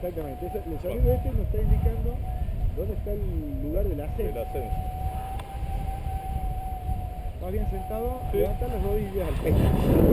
Exactamente. El sonido este nos está indicando dónde está el lugar del ascenso. El ascenso. Vas bien sentado, Sí. levanta las rodillas al pecho.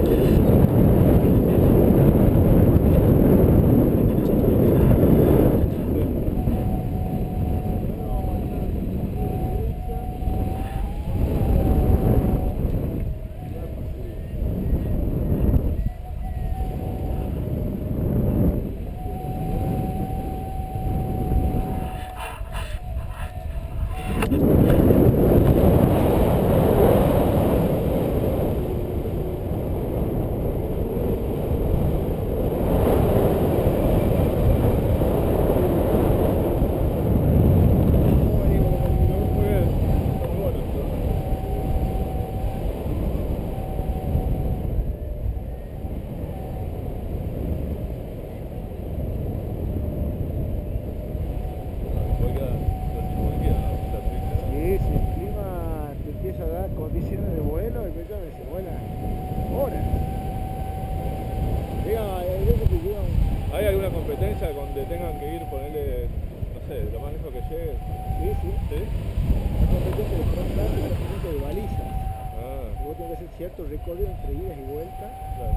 ¿Hay alguna competencia donde tengan que ir, ponerle, no sé, lo más lejos que llegue? Sí. La competencia de frontal y la competencia de balizas. Vos tenés que hacer cierto recorrido entre idas y vueltas. Claro.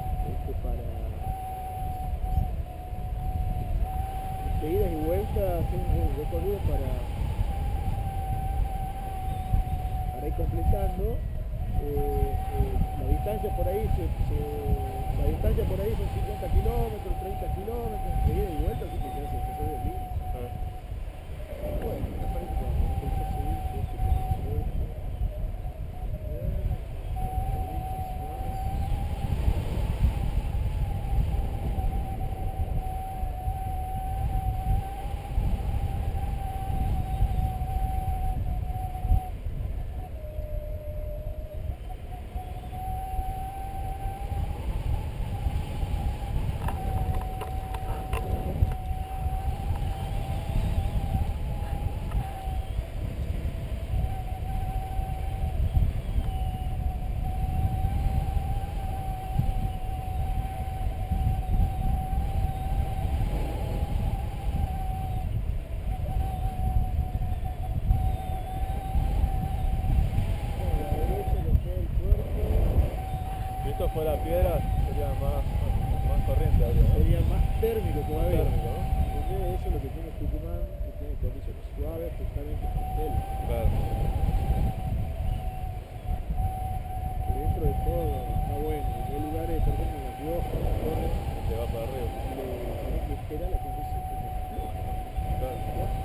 Entre idas y vueltas, hacer un recorrido para ir completando. La distancia por ahí son 50 kilómetros, 30 kilómetros, entre ida y vuelta, así que se hace el recorrido libre. Bueno, me parece que vamos a empezar a seguir, Si esto fuera piedra, sería más corriente, ¿no? sería más térmico todavía. Térmico, ¿no? Entonces eso es lo que tiene Tucumán, que tiene condiciones suaves, totalmente costales. Claro. Que dentro de todo está bueno. Hay lugares, por ejemplo, en La Rioja, en Torres, Se va para arriba. tenés que esperar la condición como floja. Claro.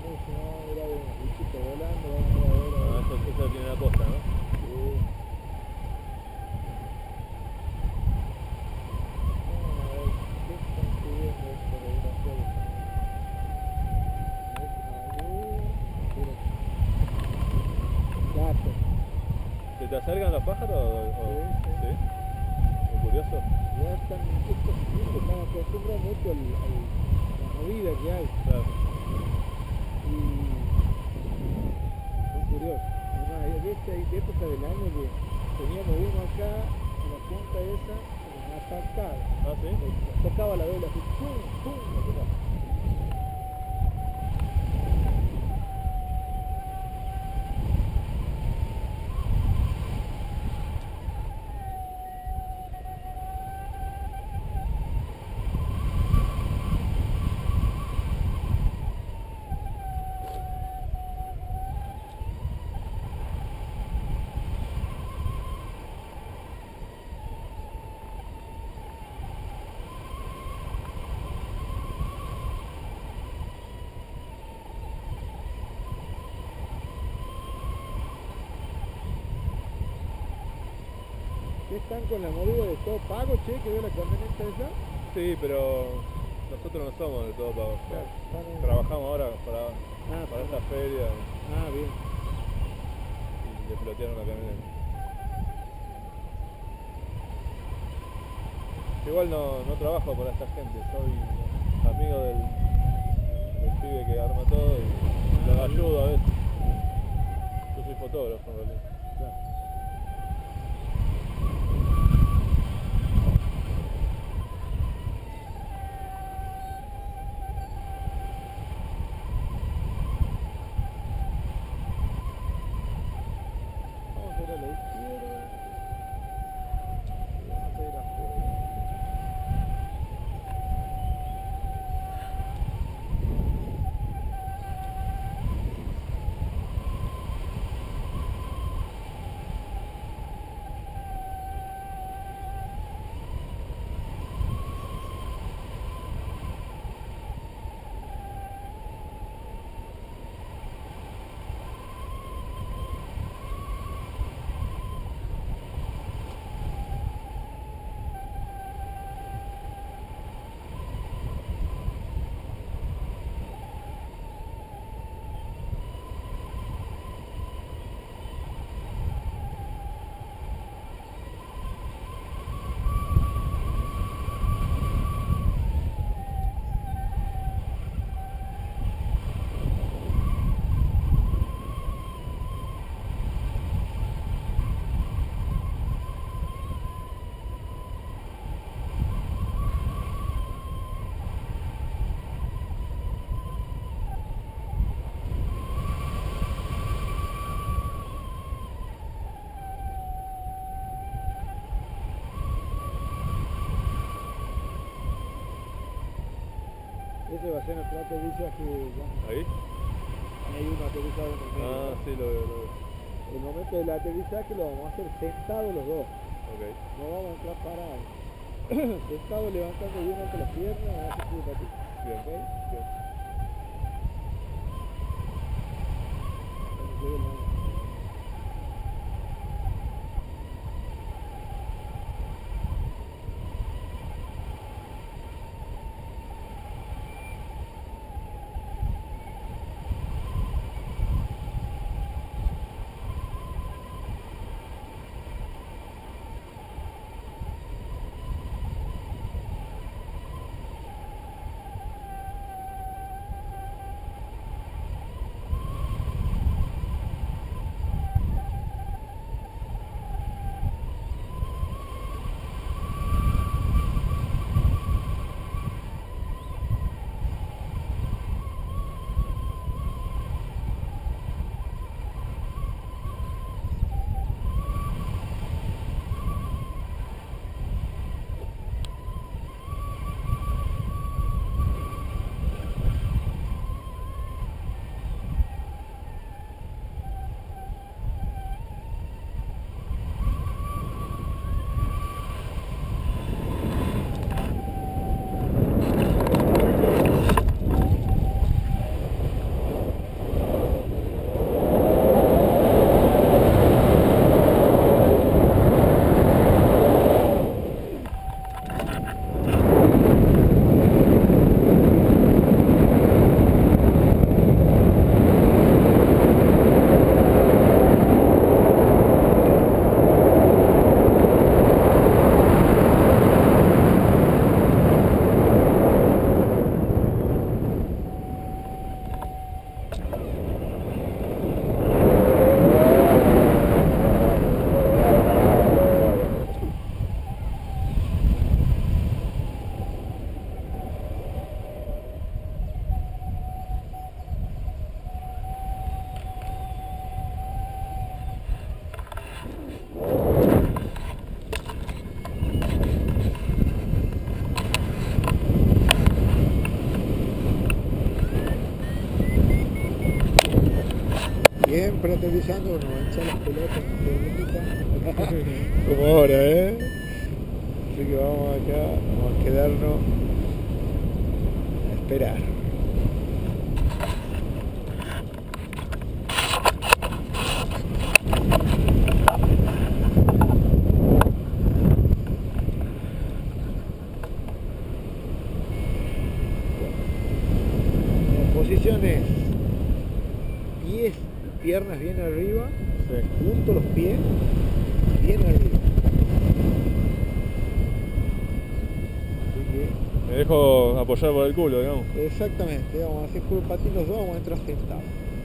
dice, no, era de unos bichitos volando, vamos a ver. Ah, eso tiene la costa, ¿no? Sí. Vamos a ver qué están subiendo estos desgraciados. A ver si nos ayuda. Mira. Gato. ¿Se te acercan los pájaros? Sí. Muy curioso. Ya están, estos chicos están acostumbrados mucho a la movida que hay. Claro. Y son curiosos. Además, hay de época del año que teníamos uno acá en la punta esa, que nos atacaba. Ah, sí. Nos tocaba la vela así, pum, pum, nos tocaba. ¿Qué están con la movida de todo pago, che? Que veo la camioneta esa. Sí, pero nosotros no somos de todo pago. Claro, están en... Trabajamos ahora para para esta feria bien. y le plotearon la camioneta. Igual no trabajo para esta gente, soy amigo del pibe que arma todo y los ayudo a veces. Yo soy fotógrafo en realidad. Claro. Vamos a ir a la izquierda. Y vamos a ir afuera. Ese va a ser nuestro aterrizaje. ¿Ahí? Hay uno aterrizado en el medio. Ah, sí, lo veo. El momento del aterrizaje lo vamos a hacer sentados los dos. Ok. No vamos a entrar parados. Sentados levantando bien alto las piernas, vamos a hacer un ratito. Bien, ¿Ok? bien. Cuando llegue el momento. Siempre aterrizando, nos echan las pelotas como ahora, así que vamos acá, vamos a quedarnos a esperar. Posiciones, pies y piernas bien arriba, Sí. junto los pies, bien arriba. Así Me dejo apoyar por el culo, digamos. que, exactamente, vamos a hacer culo patín los dos, vamos a entrar sentados.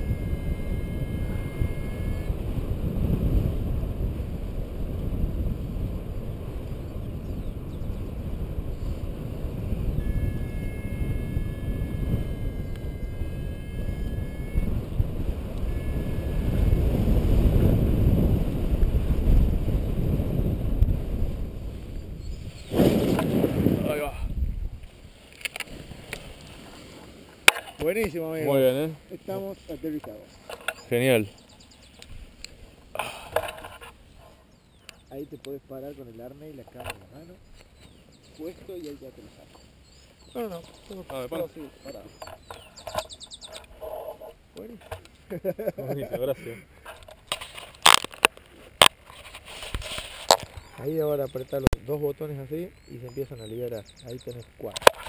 Ahí va. Buenísimo, amigo. Muy bien, Estamos aterrizados. Genial. Ahí te puedes parar con el arnés y la cámara en la mano, puesto y ahí ya te lo sacas. No, me paro. sí, parado. Buenísimo. Buenísimo, gracias. Ahí ahora apretás los dos botones así y se empiezan a liberar. Ahí tenés 4.